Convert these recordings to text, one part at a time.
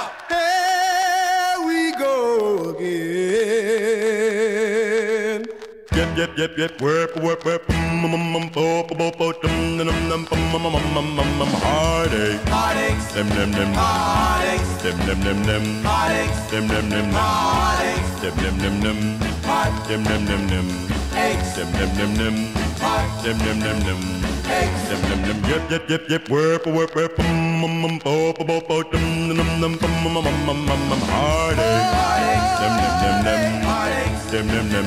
Here we go again. Yep, whip, heartache, Heartaches, dem, heartaches, dem, heartaches, dem, heartaches, dem, heartaches, dem, aches, dem, heartaches, yep, whip, heartache, dem,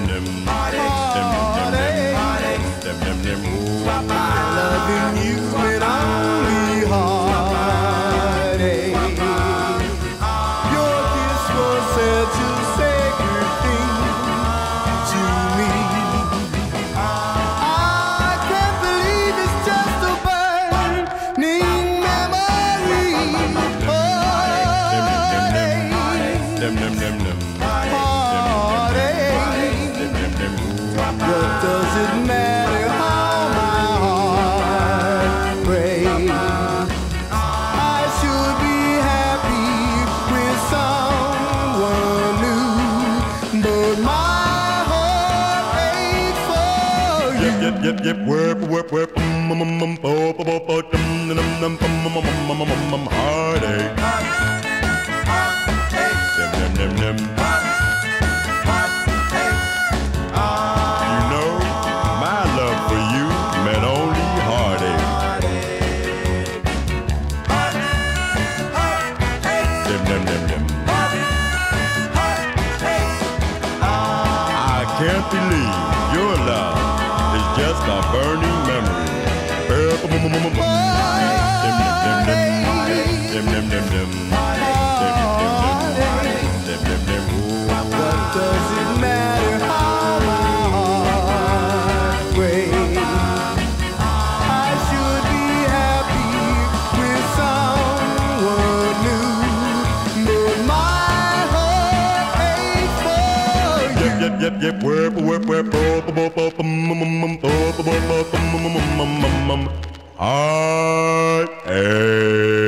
loving you and only heartache. Your kiss was such a sacred thing to me. I can't believe it's just a burning memory. What does it matter how my heart breaks? I should be happy with someone new, but my heart aches for you. Yep, whip, heartache, dem. You know, my love for you meant only heartache. Dem. I can't believe your love is just a burning memory. What does it matter how my heart breaks? I should be happy with someone new, but my heart aches for you. Heartache.